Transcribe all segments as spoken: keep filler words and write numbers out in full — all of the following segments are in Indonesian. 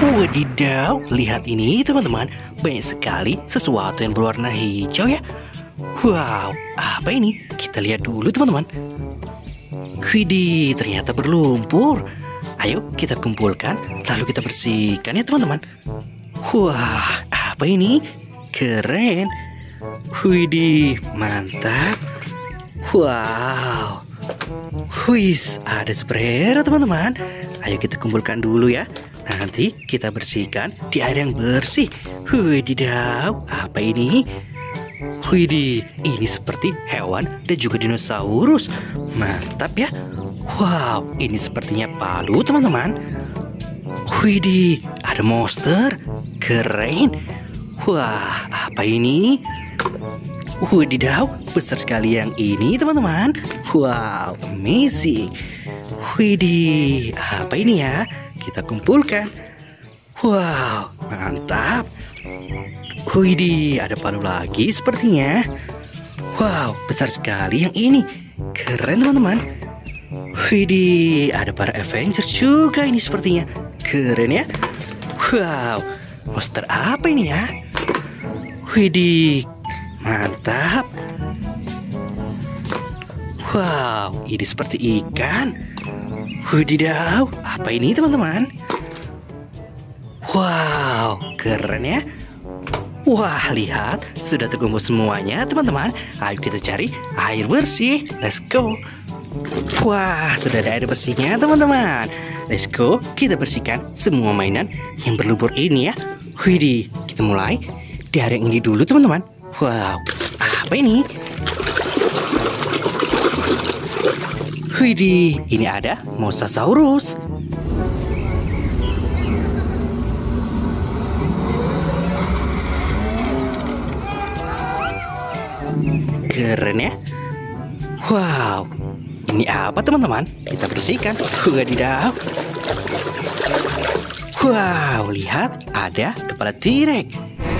Wadidaw, lihat ini teman-teman. Banyak sekali sesuatu yang berwarna hijau ya. Wow, apa ini? Kita lihat dulu teman-teman. Widih, ternyata berlumpur. Ayo kita kumpulkan, lalu kita bersihkan ya teman-teman. Wah, apa ini? Keren. Widih, mantap. Wow. Wis, ada superhero teman-teman. Ayo kita kumpulkan dulu ya. Nanti kita bersihkan di air yang bersih. Wadidaw, apa ini? Widih, ini seperti hewan dan juga dinosaurus. Mantap ya. Wow, ini sepertinya palu teman-teman. Widih, ada monster. Keren. Wah, apa ini? Wadidaw, besar sekali yang ini teman-teman. Wow, amazing. Widih, apa ini ya? Kita kumpulkan. Wow, mantap. Widih, ada palu lagi sepertinya. Wow, besar sekali yang ini. Keren teman-teman. Widih, ada para Avengers juga ini sepertinya. Keren ya. Wow, monster apa ini ya? Widih, mantap. Wow, ini seperti ikan. Wadidaw, apa ini teman-teman? Wow, keren ya. Wah, lihat, sudah terkumpul semuanya teman-teman. Ayo kita cari air bersih. Let's go. Wah, sudah ada air bersihnya teman-teman. Let's go, kita bersihkan semua mainan yang berlumpur ini ya. Widih, kita mulai dari yang ini dulu teman-teman. Wow, apa ini? Widih, ini ada Mosasaurus. Keren ya. Wow, ini apa teman-teman? Kita bersihkan. Wadidaw. Wow, lihat, ada kepala T-Rex.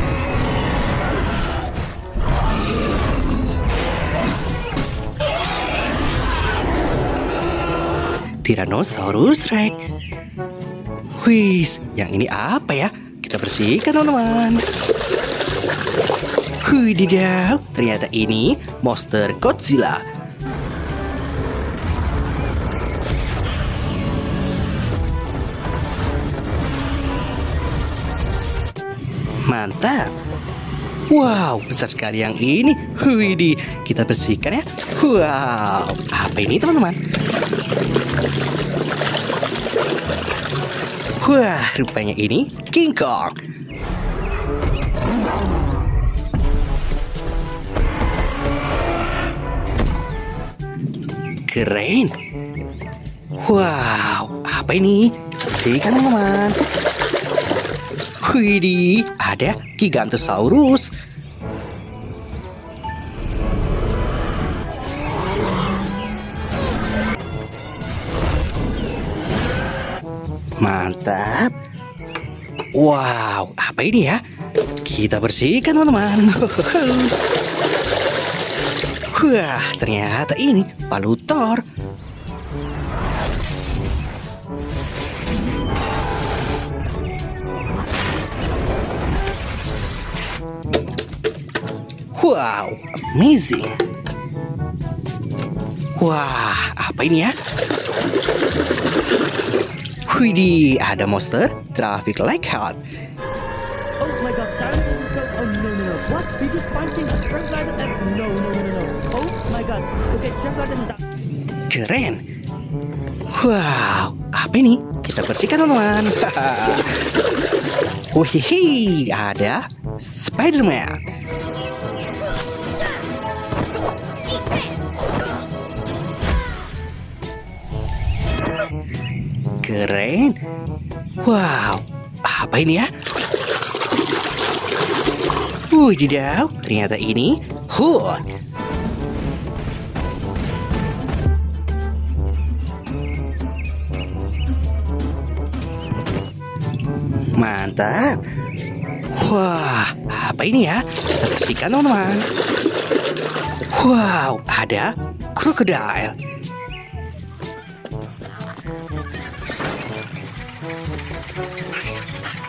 Tyrannosaurus Rex. Wis, yang ini apa ya? Kita bersihkan teman-teman. Wadidaw, ternyata ini monster Godzilla. Mantap. Wow, besar sekali yang ini. Widih, kita bersihkan ya. Wow, apa ini teman-teman? Wah, rupanya ini King Kong. Keren. Wow, apa ini? Kita bersihkan teman-teman. Widih, ada Gigantosaurus. Mantap. Wow, apa ini ya? Kita bersihkan teman-teman. Wah, ternyata ini palu Thor. Wow, amazing. Wah, apa ini ya? Widih, ada monster Traffic Lockhart. Oh my god, Sarah, this is so... Oh no, no, no. What? We just punching a Traffic Garden and... No, no, no, no. Oh my god. Okay, Traffic Garden is down. Keren. Wow, apa ini? Kita bersihkan teman-teman. Wih, ada Spider-Man. Keren. Wow, apa ini ya? Wadidaw, ternyata ini Hulk. Mantap. Wah, apa ini ya? Kita bersihkan teman-teman. Wow, ada krokodil.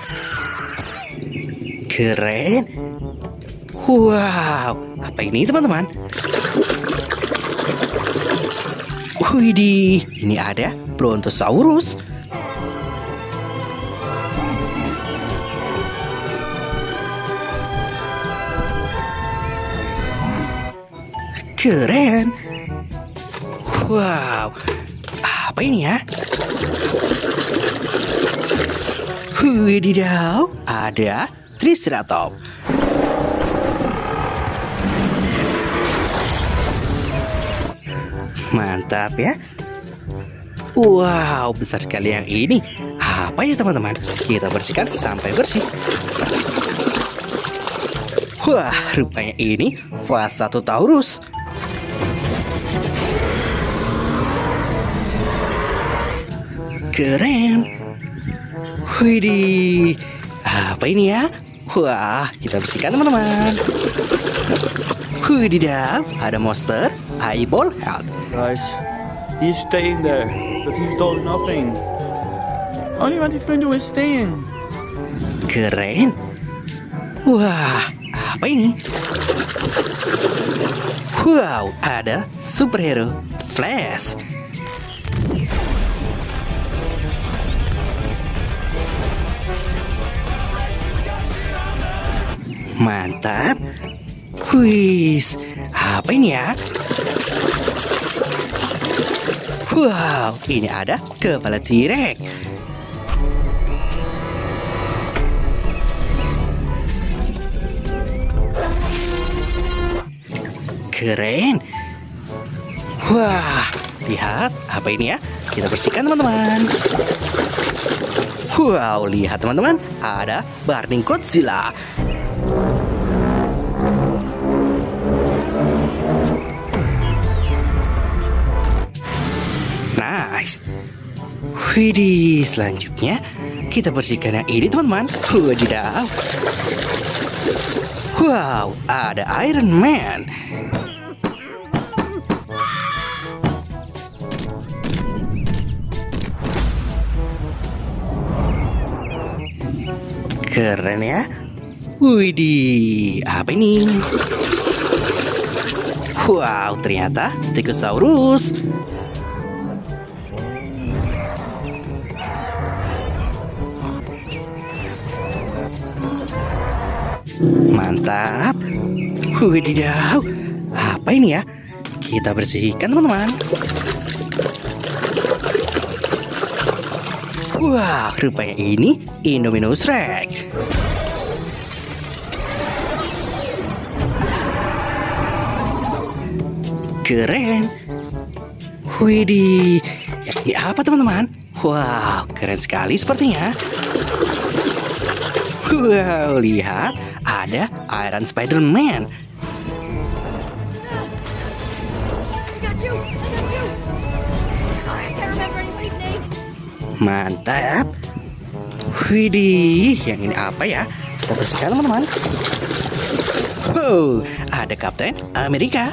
Keren. Wow, apa ini teman-teman? Widih, ini ada Brontosaurus. Keren. Wow, apa ini ya? Wididaw, ada Triceratops. Mantap ya. Wow, besar sekali yang ini. Apa ya teman-teman? Kita bersihkan sampai bersih. Wah, rupanya ini Vasatosaurus. Keren. Widih, apa ini ya? Wah, kita bersihkan teman-teman. Wididaw, ada monster eyeball head. Guys, he's staying there, but he's doing nothing. Only what he's going to do is staying. Keren. Wah, apa ini? Wow, ada superhero Flash. Mantap. Wis, apa ini ya? Wow, ini ada kepala T-Rex. Keren. Wah, lihat apa ini ya? Kita bersihkan teman-teman. Wow, lihat teman-teman, ada Burning Godzilla. Nice. Widih, selanjutnya kita bersihkan yang ini teman-teman. Wadidaw. Wow, ada Iron Man. Keren ya. Widih, apa ini? Wow, ternyata Stegosaurus. Mantap. Wididaw, apa ini ya? Kita bersihkan teman-teman. Wah, rupanya ini Indominus Rex. Keren. Widih, ini apa teman-teman? Wow, keren sekali sepertinya. Wow, lihat, ada Iron Spider-Man. Mantap. Widih, yang ini apa ya? Kita bersihkan teman-teman. Wow, ada Kapten Amerika.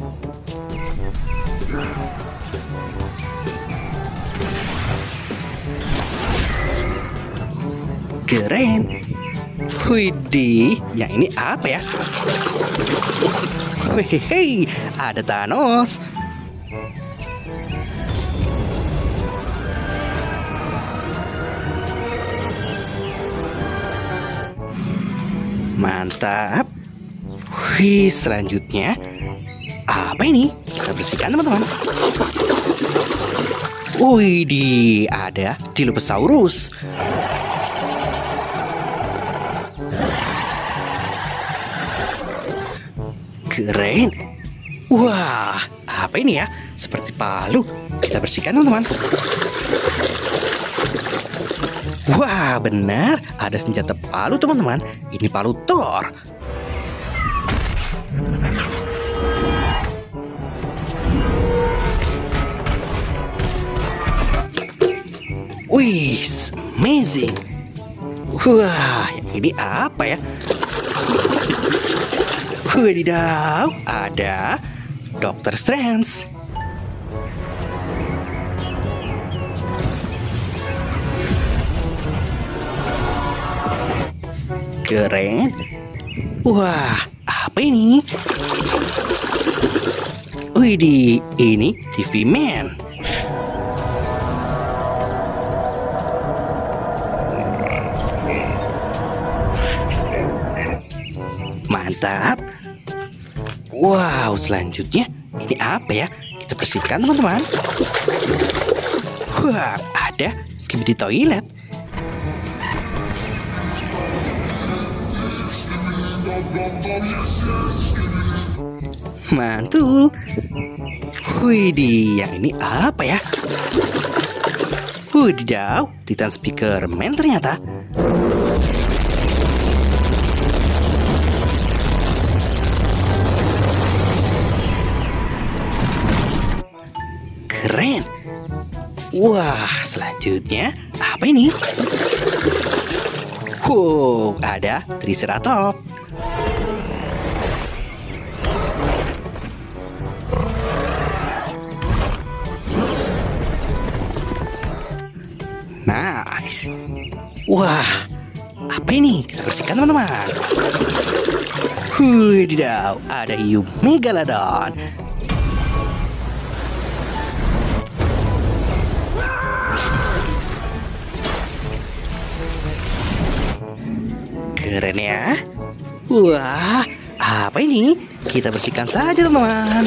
Keren. Widih, yang ini apa ya? Hehehe, ada Thanos. Mantap. Wih, selanjutnya apa ini? Kita bersihkan teman-teman. Widih, ada Dilophosaurus. Keren. Wah, apa ini ya? Seperti palu. Kita bersihkan teman-teman. Wah, benar. Ada senjata palu teman-teman. Ini palu Thor. Wih, amazing. Wah, yang ini apa ya? Wadidaw, ada Doctor Strange. Keren. Wah, apa ini? Widih, ini T V Man. Mantap. Wow, selanjutnya ini apa ya? Kita bersihkan teman-teman. Wah, ada skibidi toilet. Mantul. Widih, yang ini apa ya? Wadidaw, Titan Speaker Man ternyata. Keren. Wah, selanjutnya apa ini? Wow, ada Triceratops. Nice. Wah, apa ini? Kita bersihkan teman-teman. Wadidaw, ada hiu Megalodon. Keren ya. Wah, apa ini? Kita bersihkan saja teman-teman.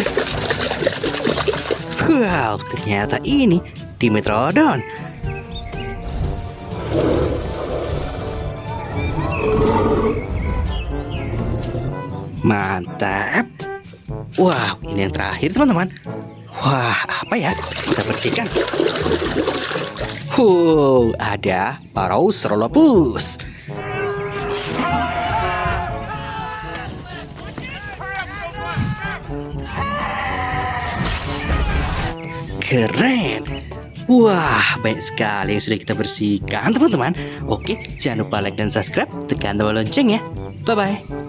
Wow, ternyata ini Dimetrodon. Mantap. Wow, ini yang terakhir teman-teman. Wah, apa ya? Kita bersihkan. Wow, ada Parasaurolophus. Keren. Wah, banyak sekali yang sudah kita bersihkan teman-teman. Oke, jangan lupa like dan subscribe, tekan tombol lonceng ya. Bye-bye.